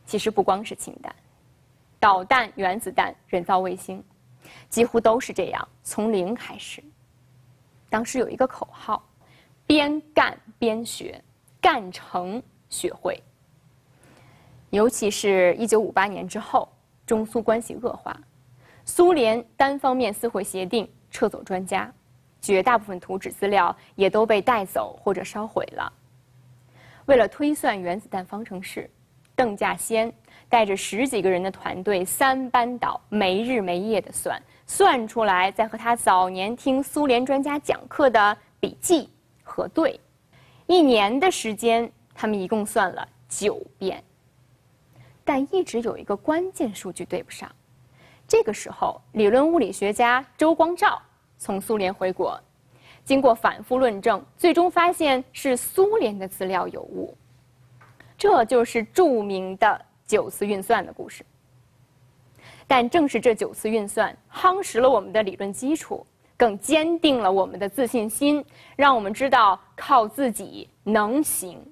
其实不光是氢弹，导弹、原子弹、人造卫星，几乎都是这样，从零开始。当时有一个口号：边干边学，干成学会。尤其是1958年之后，中苏关系恶化，苏联单方面撕毁协定，撤走专家，绝大部分图纸资料也都被带走或者烧毁了。为了推算原子弹方程式，邓稼先带着10几个人的团队3班倒，没日没夜地算出来，再和他早年听苏联专家讲课的笔记核对。1年的时间，他们一共算了9遍。但一直有一个关键数据对不上。这个时候，理论物理学家周光召从苏联回国，经过反复论证，最终发现是苏联的资料有误。这就是著名的9次运算的故事。但正是这9次运算夯实了我们的理论基础，更坚定了我们的自信心，让我们知道靠自己能行。